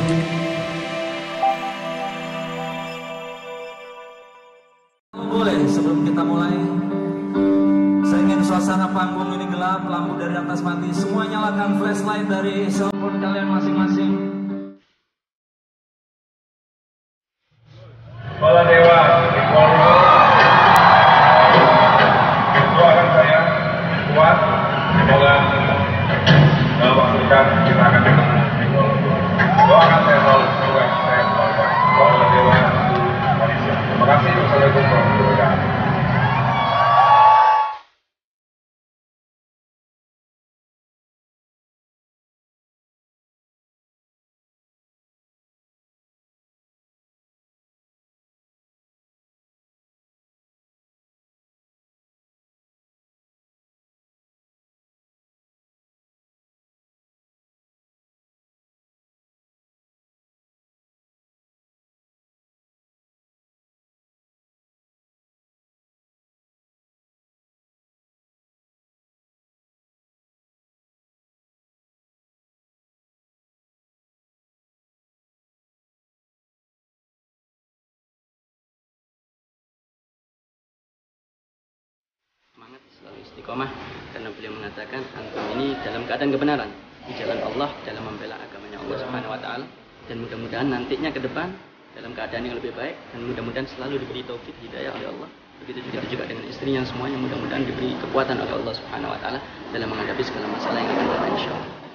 Boleh sebelum kita mulai, saya ingin suasana panggung ini gelap, lampu dari atas mati, semua nyalakan flashlight dari cellphone kalian masing-masing. Kepala Dewa, doakan saya kuat, semoga dalam waktu dekat kita akan bertemu. Doakan saya selalu, semoga saya selalu baik. Kepala Dewa, terima kasih. Wassalamualaikum warahmatullahi wabarakatuh. Semangat, selalu istiqomah, karena beliau mengatakan antum ini dalam keadaan kebenaran di jalan Allah, dalam membela agamanya Allah Subhanahu wa taala, dan mudah-mudahan nantinya ke depan dalam keadaan yang lebih baik, dan mudah-mudahan selalu diberi taufik hidayah oleh Allah. Begitu juga dengan istrinya semuanya, mudah-mudahan diberi kekuatan oleh Allah Subhanahu wa taala dalam menghadapi segala masalah yang akan datang insyaallah.